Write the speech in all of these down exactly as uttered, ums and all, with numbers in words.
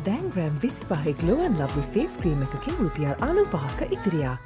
දැන් ග්‍රෑම් විසිපහයි Glow and Lovely face cream එකකින් රුපියල් අනූපහක ඉතිරියක්.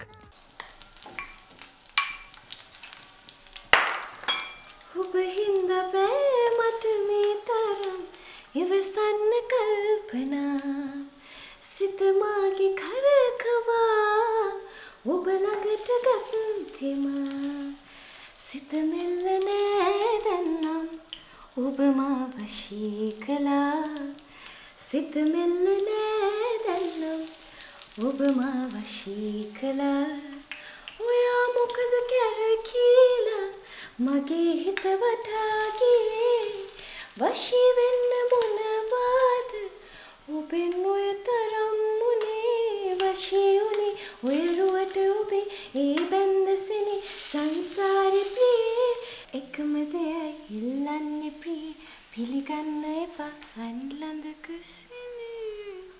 ඔබ හින්දා බෑ මට මේ තරම් ඉවසන්න කල්පනා සිත මාගේ කරකවා ඔබ ළඟට ගත්තෙමා සිත මෙල්ල නෑ දැන්නම් ඔබ මා වශී කළා සිත මෙල්ල නෑ දැන්නම් ඔබ මා වශී කළා ඔයා මොකද කැරකීලා මගේ හිත වටා ගියේ වශී වෙන්න මොනවාද ඔබෙන් ඔය තරම් මුනේ වශී උනේ ඔය රුවට ඔබේ ඒ බැන්දසෙනි සංසාරේ ප්‍රියේ එකම දෙයයි ඉල්ලන්නේ ප්‍රියේ පිළිගන්න එපා අන් ළඟක සිනේ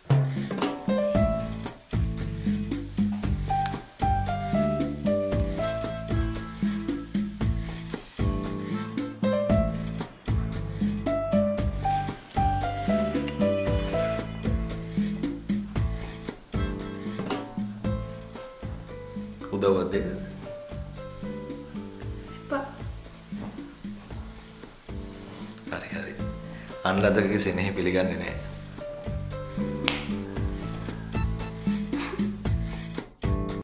උදව්වක් දෙන්න. එපා. හරි හරි. අන්ලදකගේ සෙනෙහ පිළිගන්නේ නැහැ.